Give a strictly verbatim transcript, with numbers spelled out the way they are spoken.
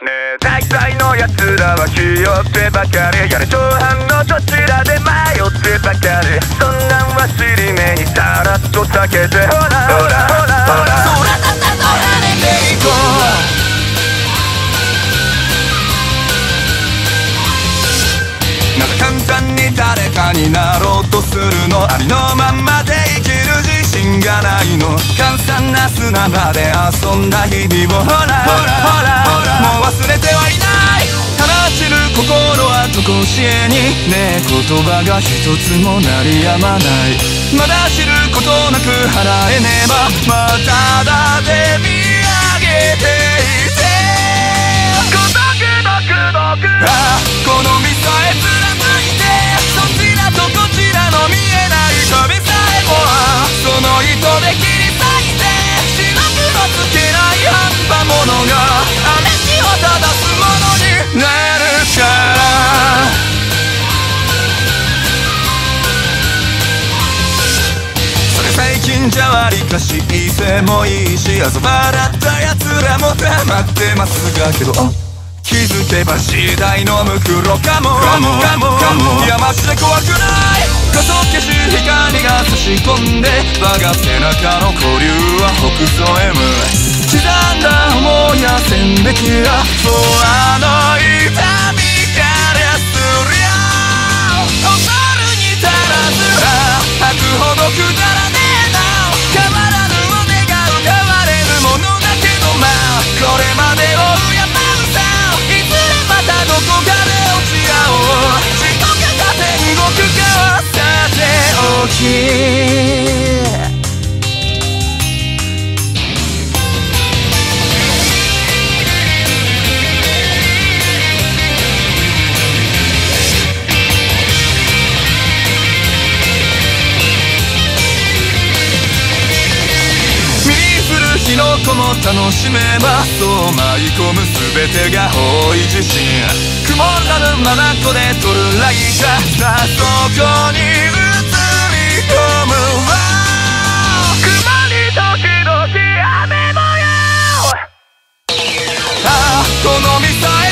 ねえ大体のやつらはひよってばかり、やれ長半のどちらで迷ってばかり、そんなんは尻目にさらっと避けて、ほらほらほらほら空高と跳ねていこう。なんか簡単に誰かになろうとするの、ありのまんまで生きる自信がないの。簡単な砂場で遊んだ日々をほらほらほらほらもう忘れてはいない。話散る心はとこしえにねえ言葉が一つも鳴りやまない。まだ知ることなく払えねば、まあただで見上げていて孤独独独ああこの身さえ貫いて、そちらとこちらの見えない壁さえもその糸で切り裂いて、白黒つけない半端ものが雨血を正すものになるから。それ最近じゃわりかし異性もいいし、遊ばだったやつらも黙ってますが、けど気づけば次第のムクロかもかもかもかも。いやマジで怖くない。画像消し光が差し込んで、我が背中の古流は北総 M。 刻んだ思いや線引きやそうあの痛みからすりゃ恐るに足らず吐くほどくだらねえな。変わらぬを願う変われぬものだけど、まあこれまでを敬うさ、いずれまたどこかで落ち合おう。地獄か天国かはさておき。火の粉も楽しめば、そう舞い込む全てが方位自身。曇らぬ眼で撮るライカさあそこに映り込むわ。雲に時々雨模様ああこのミサイル